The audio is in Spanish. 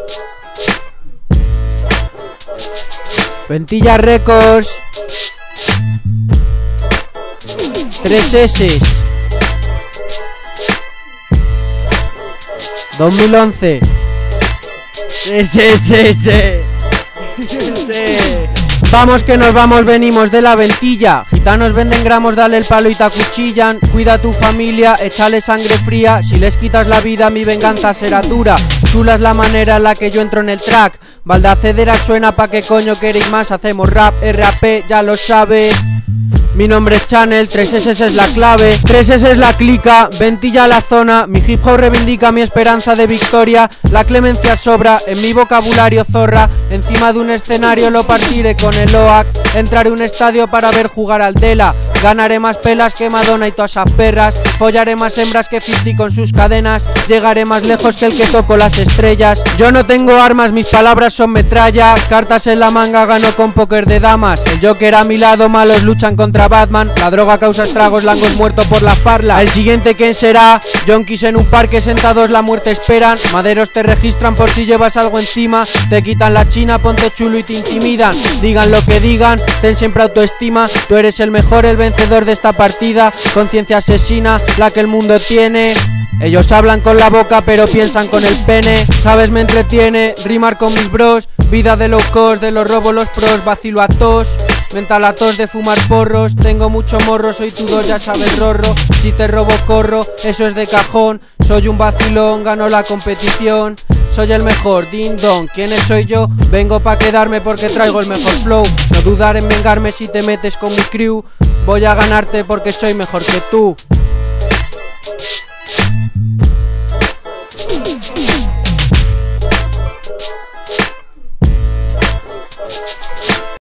Ventilla Records. 3 S. 2011. Sí. Vamos que nos vamos, venimos de la Ventilla. Gitanos venden gramos, dale el palo y te acuchillan. Cuida a tu familia, échale sangre fría. Si les quitas la vida, mi venganza será dura. Chula es la manera en la que yo entro en el track. Baldacedera suena, pa' qué coño queréis más. Hacemos rap, RAP, ya lo sabes. Mi nombre es Channel, 3S es la clave, 3S es la clica, Ventilla la zona. Mi hip hop reivindica mi esperanza de victoria. La clemencia sobra, en mi vocabulario zorra. Encima de un escenario lo partiré con el OAC. Entraré a un estadio para ver jugar al Dela. Ganaré más pelas que Madonna y todas esas perras. Follaré más hembras que 50 con sus cadenas. Llegaré más lejos que el que tocó las estrellas. Yo no tengo armas, mis palabras son metralla. Cartas en la manga, gano con póker de damas. El Joker a mi lado, malos luchan contra Batman. La droga causa estragos, langos muertos por la farla. El siguiente ¿quién será? Yonkis en un parque sentados la muerte esperan. Maderos te registran por si llevas algo encima. Te quitan la china, ponte chulo y te intimidan. Digan lo que digan, ten siempre autoestima. Tú eres el mejor, el vencedor de esta partida. Conciencia asesina, la que el mundo tiene. Ellos hablan con la boca pero piensan con el pene. Sabes, me entretiene rimar con mis bros. Vida de low cost, de los robos los pros. Vacilo a tos, mental a tos de fumar porros. Tengo mucho morro, soy tu dos, ya sabes rorro. Si te robo corro, eso es de cajón. Soy un vacilón, gano la competición. Soy el mejor, ding dong, ¿quién soy yo? Vengo pa' quedarme porque traigo el mejor flow. No dudar en vengarme si te metes con mi crew. Voy a ganarte porque soy mejor que tú.